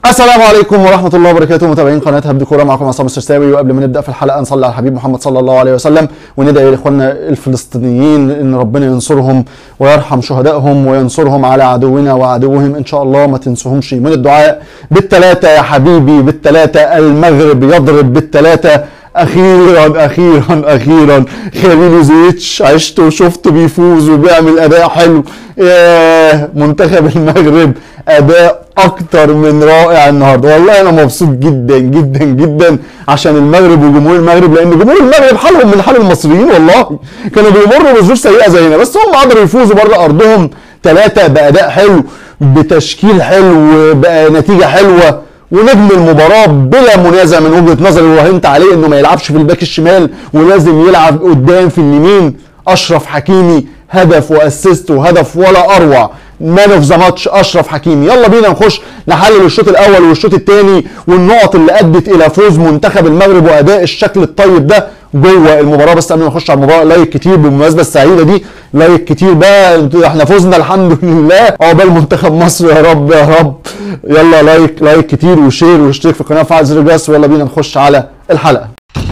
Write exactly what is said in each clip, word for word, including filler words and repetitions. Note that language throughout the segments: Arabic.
السلام عليكم ورحمة الله وبركاته، متابعين قناة هبد كورة، معكم عصام السرساوي. وقبل ما نبدأ في الحلقة نصلي على الحبيب محمد صلى الله عليه وسلم، وندعي لإخواننا الفلسطينيين إن ربنا ينصرهم ويرحم شهدائهم وينصرهم على عدونا وعدوهم إن شاء الله. ما تنسوهمش من الدعاء. بالثلاثة يا حبيبي، بالثلاثة. المغرب يضرب بالثلاثة. اخيرا اخيرا اخيرا خليلوزيتش عشت وشفته بيفوز وبيعمل اداء حلو. ياه منتخب المغرب اداء اكتر من رائع النهارده، والله انا مبسوط جدا جدا جدا عشان المغرب وجمهور المغرب، لان جمهور المغرب حالهم من حال المصريين، والله كانوا بيمروا بظروف سيئه زينا، بس هم قدروا يفوزوا بره ارضهم ثلاثه باداء حلو، بتشكيل حلو، بنتيجه حلوه. ونجم المباراه بلا منازع من وجهه نظري، وراهنت عليه انه ما يلعبش في الباك الشمال ولازم يلعب قدام في اليمين. اشرف حكيمي هدف واسيست وهدف ولا اروع. مان اوف ذا ماتش اشرف حكيمي. يلا بينا نخش نحلل الشوط الاول والشوط الثاني والنقط اللي ادت الى فوز منتخب المغرب واداء الشكل الطيب ده جوه المباراه. بس قبل ما نخش على المباراه، لايك كتير بالمناسبه السعيده دي، لايك كتير بقى، احنا فزنا الحمد لله، عقبال منتخب مصر يا رب يا رب. يلا لايك لايك كتير وشير واشترك في القناه وفعل زر الجرس، ويلا بينا نخش على الحلقه.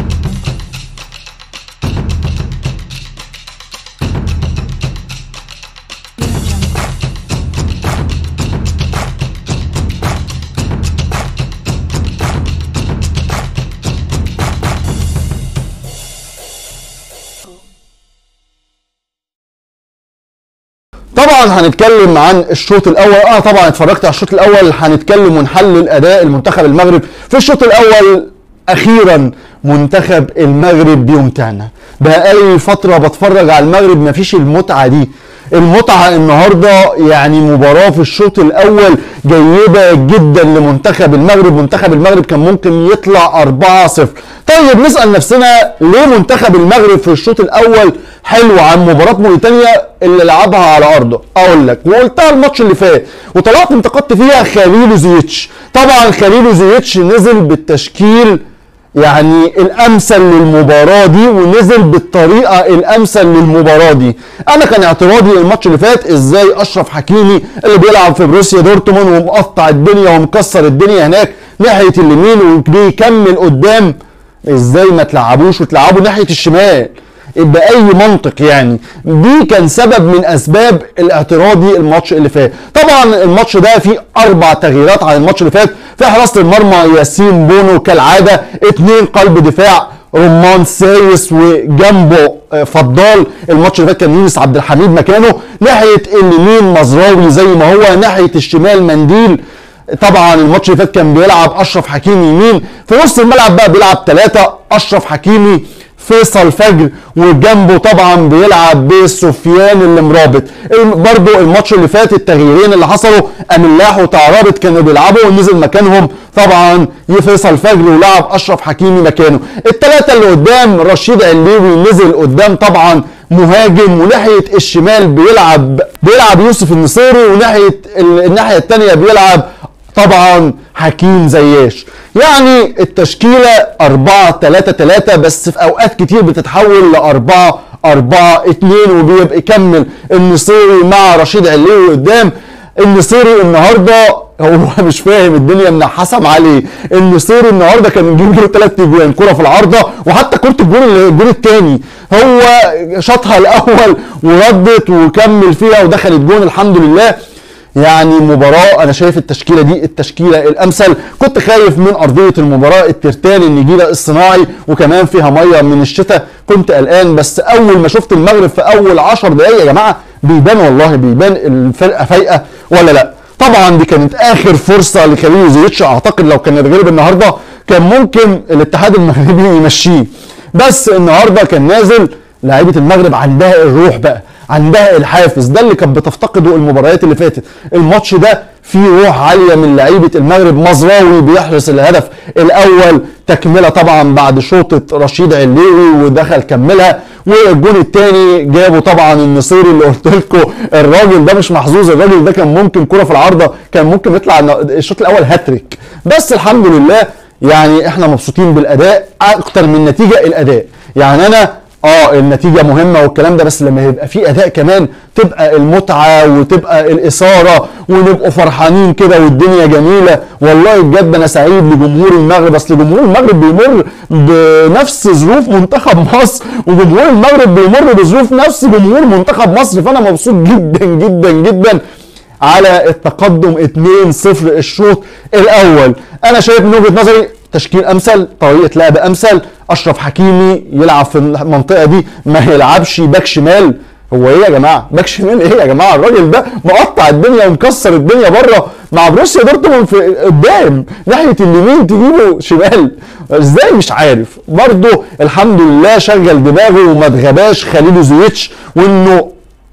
طبعا هنتكلم عن الشوط الاول. اه طبعا اتفرجت على الشوط الاول. هنتكلم ونحلل اداء المنتخب المغرب في الشوط الاول. اخيرا منتخب المغرب بيمتعنا. بقالي فتره بتفرج على المغرب، مفيش المتعه دي. المتعه النهارده يعني مباراه في الشوط الاول جيده جدا لمنتخب المغرب. منتخب المغرب كان ممكن يطلع أربعة صفر. طيب نسال نفسنا ليه منتخب المغرب في الشوط الاول حلو عن مباراه موريتانيا اللي لعبها على ارضه؟ اقول لك، وقلتها الماتش اللي فات وطلعت انتقدت فيها خليلوزيتش. طبعا خليلوزيتش نزل بالتشكيل يعني الامثل للمباراه دي، ونزل بالطريقه الامثل للمباراه دي. انا كان اعتراضي الماتش اللي فات ازاي اشرف حكيمي اللي بيلعب في بروسيا دورتموند ومقطع الدنيا ومكسر الدنيا هناك ناحيه اليمين وبيكمل قدام، ازاي ما تلعبوش وتلعبوا ناحيه الشمال بأي منطق؟ يعني دي كان سبب من اسباب الاعتراضي الماتش اللي فات. طبعا الماتش ده فيه اربع تغييرات عن الماتش اللي فات. في حراسه المرمى ياسين بونو كالعاده، اتنين قلب دفاع رمان سايس وجنبه فضال. الماتش اللي فات كان يونس عبد الحميد مكانه. ناحيه اليمين مزراوي زي ما هو، ناحيه الشمال منديل. طبعا الماتش اللي فات كان بيلعب اشرف حكيمي يمين. في نص الملعب بقى بيلعب ثلاثه، اشرف حكيمي، فيصل فجر، وجنبه طبعا بيلعب بسفيان اللي مرابط. برضو الماتش اللي فات التغييرين اللي حصلوا، املاح وتعرابط كانوا بيلعبوا ونزل مكانهم طبعا فيصل فجر ولعب اشرف حكيمي مكانه. الثلاثه اللي قدام رشيد عليوي نزل قدام طبعا مهاجم، وناحيه الشمال بيلعب بيلعب يوسف النصيري، وناحيه الناحيه الثانيه بيلعب طبعا حكيم زياش. يعني التشكيله أربعة ثلاثة ثلاثة، بس في اوقات كتير بتتحول ل أربعة أربعة اتنين، وبيبقى يكمل النصيري مع رشيد عليوي قدام. النصيري النهارده هو مش فاهم الدنيا منحسم عليه. النصيري النهارده كان يجيب له ثلاث اجوان، كره في العارضه، وحتى كره الجول الجول الثاني هو شاطها الاول وردت وكمل فيها ودخل الجون الحمد لله. يعني مباراة انا شايف التشكيلة دي التشكيلة الامثل. كنت خايف من ارضية المباراة الترتان النجيلة الصناعي وكمان فيها مية من الشتاء، كنت قلقان. بس اول ما شفت المغرب في اول عشر دقايق يا جماعة بيبان، والله بيبان الفرقة فايقة ولا لا. طبعا دي كانت اخر فرصة لخليلوزيتش. اعتقد لو كان اتغلب النهاردة كان ممكن الاتحاد المغربي يمشيه، بس النهاردة كان نازل لاعيبة المغرب عندها الروح بقى، عندها الحافز ده اللي كانت بتفتقده المباريات اللي فاتت. الماتش ده فيه روح عاليه من لعيبه المغرب. مزراوي بيحرس الهدف الاول، تكمله طبعا بعد شوطه رشيد عليوي ودخل كملها. والجون الثاني جابه طبعا النصيري اللي قلت لكم الراجل ده مش محظوظ، الراجل ده كان ممكن كره في العارضه كان ممكن يطلع الشوط الاول هاتريك. بس الحمد لله يعني احنا مبسوطين بالاداء اكتر من نتيجه الاداء. يعني انا اه النتيجه مهمه والكلام ده، بس لما يبقى في اداء كمان تبقى المتعه وتبقى الاثاره ونبقوا فرحانين كده والدنيا جميله. والله بجد انا سعيد لجمهور المغرب، اصل جمهور المغرب بيمر بنفس ظروف منتخب مصر، وجمهور المغرب بيمر بظروف نفس جمهور منتخب مصر، فانا مبسوط جدا جدا جدا على التقدم اتنين صفر الشوط الاول. انا شايف من وجهه نظري تشكيل امثل، طريقه لعب امثل، اشرف حكيمي يلعب في المنطقه دي، ما يلعبش باك شمال. هو ايه يا جماعه باك شمال ايه يا جماعه؟ الراجل ده مقطع الدنيا ومكسر الدنيا بره مع بروسيا دورتموند في قدام ناحيه اليمين تجيبه شمال ازاي مش عارف. برضه الحمد لله شغل دماغه وما اتغباش خليل زويتش، وانه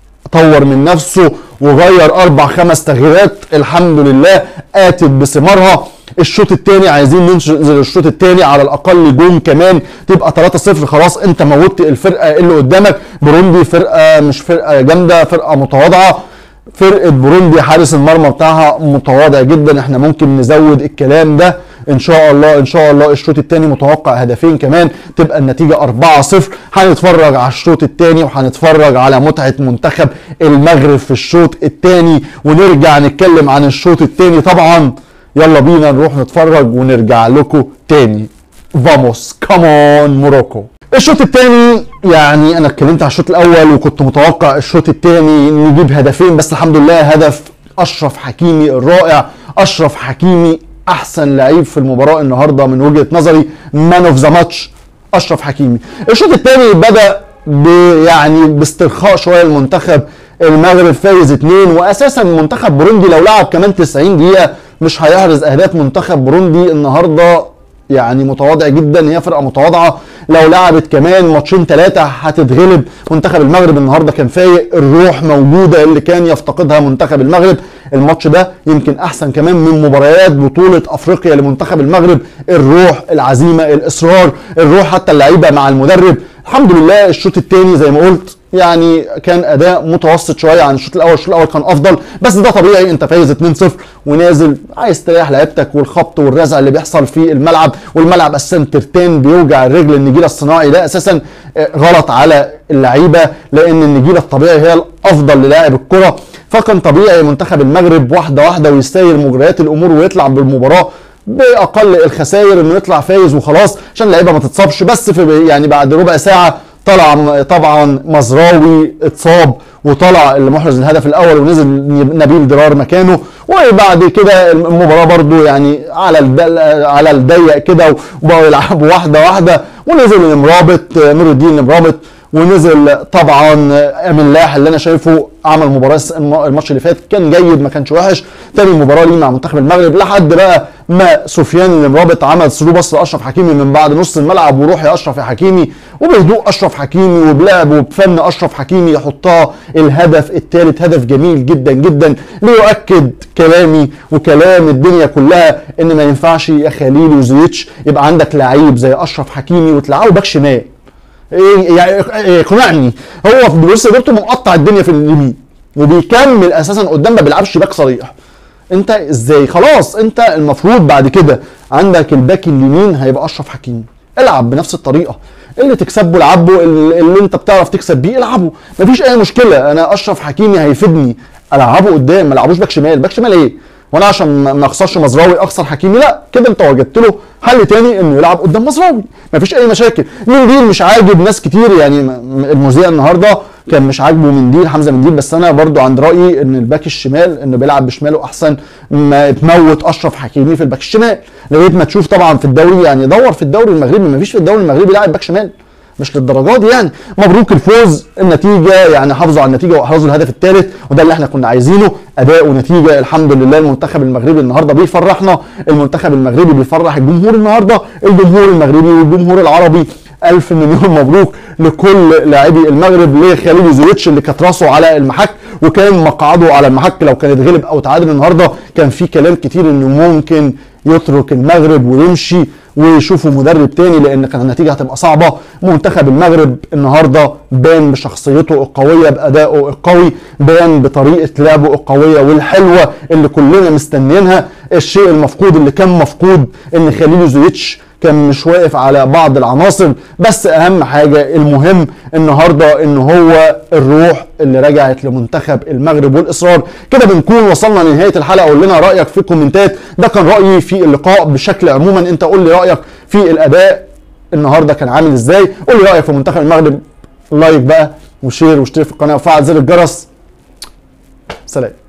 طور من نفسه وغير اربع خمس تغييرات الحمد لله اتت بثمارها. الشوط الثاني عايزين ننزل الشوط الثاني على الاقل جون كمان تبقى ثلاثة صفر، خلاص انت موتت الفرقه اللي قدامك. بوروندي فرقه مش فرقه جامده، فرقه متواضعه. فرقه بوروندي حارس المرمى بتاعها متواضع جدا، احنا ممكن نزود الكلام ده ان شاء الله. ان شاء الله الشوط الثاني متوقع هدفين كمان تبقى النتيجه أربعة صفر. هنتفرج على الشوط الثاني وهنتفرج على متعه منتخب المغرب في الشوط الثاني، ونرجع نتكلم عن الشوط الثاني طبعا. يلا بينا نروح نتفرج ونرجع لكم تاني. فاموس كامون موروكو. الشوط الثاني يعني انا اتكلمت على الشوط الاول وكنت متوقع الشوط الثاني نجيب هدفين، بس الحمد لله هدف اشرف حكيمي الرائع. اشرف حكيمي احسن لعيب في المباراه النهارده من وجهه نظري، مان اوف ذا ماتش اشرف حكيمي. الشوط الثاني بدا يعني باسترخاء شويه المنتخب المغرب فايز اتنين، واساسا منتخب بوروندي لو لعب كمان تسعين دقيقه مش هيحرز اهداف. منتخب بوروندي النهارده يعني متواضع جدا، هي فرقه متواضعه، لو لعبت كمان ماتشين ثلاثه هتتغلب. منتخب المغرب النهارده كان فايق، الروح موجوده اللي كان يفتقدها منتخب المغرب. الماتش ده يمكن احسن كمان من مباريات بطوله افريقيا لمنتخب المغرب، الروح، العزيمه، الاصرار، الروح حتى اللعيبه مع المدرب. الحمد لله الشوط الثاني زي ما قلت يعني كان اداء متوسط شويه عن الشوط الاول، الشوط الاول كان افضل، بس ده طبيعي، انت فايز اتنين صفر ونازل عايز تريح لعيبتك، والخبط والرزع اللي بيحصل في الملعب، والملعب اساسا ترتان بيوجع الرجل. النجيله الصناعي ده اساسا غلط على اللعيبه، لان النجيله الطبيعي هي الافضل للاعب الكره. فكان طبيعي منتخب المغرب واحده واحده ويسير مجريات الامور ويطلع بالمباراه باقل الخسائر، انه يطلع فايز وخلاص عشان اللعيبه ما تتصابش. بس في يعني بعد ربع ساعه طلع طبعا مزراوي اتصاب، وطلع المحرز الهدف الاول ونزل نبيل درار مكانه. وبعد كده المباراه برضو يعني على على الضيق كده، وبقوا يلعبوا واحده واحده، ونزل المرابط نور الدين المرابط، ونزل طبعا امين لاح اللي انا شايفه عمل مباراه الماتش اللي فات كان جيد ما كانش وحش. تاني مباراه ليه مع منتخب المغرب لحد بقى ما سفيان المرابط عمل ثرو بص لاشرف حكيمي من بعد نص الملعب، وروح يا اشرف يا حكيمي، وبهدوء اشرف حكيمي وبلعب وبفن اشرف حكيمي يحطها الهدف الثالث. هدف جميل جدا جدا ليؤكد كلامي وكلام الدنيا كلها ان ما ينفعش يا خليل وزويتش يبقى عندك لعيب زي اشرف حكيمي وتلعبه باك شمال. ايه يعني اقنعني؟ هو في بروسيا دورتموند مقطع الدنيا في اليمين وبيكمل اساسا قدام ما بيلعبش باك صريح. انت ازاي؟ خلاص انت المفروض بعد كده عندك الباك اليمين هيبقى اشرف حكيمي، العب بنفس الطريقه اللي تكسبه العبه، اللي انت بتعرف تكسب بيه العبه، مفيش اي مشكله. انا اشرف حكيمي هيفيدني العبه قدام، ما العبوش باك شمال. باك شمال ايه؟ وانا عشان ما اخسرش مزراوي اخسر حكيمي؟ لا، كده انت وجدت له حل تاني انه يلعب قدام مزراوي، مفيش اي مشاكل. منديل مش عاجب ناس كتير، يعني المذيع النهارده كان مش عاجبه منديل، حمزه منديل، بس انا برضو عند رايي ان الباك الشمال انه بيلعب بشماله احسن ما تموت اشرف حكيمي في الباك الشمال لغايه ما تشوف طبعا في الدوري. يعني دور في الدوري المغربي، مفيش في الدوري المغربي لاعب باك شمال، مش للدرجات دي يعني. مبروك الفوز، النتيجه يعني حافظوا على النتيجه واحرزوا الهدف الثالث، وده اللي احنا كنا عايزينه. اداء ونتيجه الحمد لله. المنتخب المغربي النهارده بيفرحنا، المنتخب المغربي بيفرح الجمهور النهارده، الجمهور المغربي والجمهور العربي. الف مليون مبروك لكل لاعبي المغرب، لخليل زويتش اللي كانت راسه على المحك وكان مقعده على المحك. لو كان اتغلب او تعادل النهارده كان في كلام كتير انه ممكن يترك المغرب ويمشي ويشوفوا مدرب تاني، لان كانت النتيجه هتبقى صعبه. منتخب المغرب النهارده بان بشخصيته القويه، بادائه القوي، بان بطريقه لعبه القويه والحلوه اللي كلنا مستنيينها. الشيء المفقود اللي كان مفقود ان خليل زويتش كان مش واقف على بعض العناصر، بس اهم حاجه المهم النهارده ان هو الروح اللي رجعت لمنتخب المغرب والاصرار. كده بنكون وصلنا لنهايه الحلقه. قول لنا رايك في الكومنتات. ده كان رايي في اللقاء بشكل عموما، انت قول لي رايك في الاداء النهارده كان عامل ازاي. قول لي رايك في منتخب المغرب. لايك بقى وشير واشترك في القناه وفعل زر الجرس. سلام.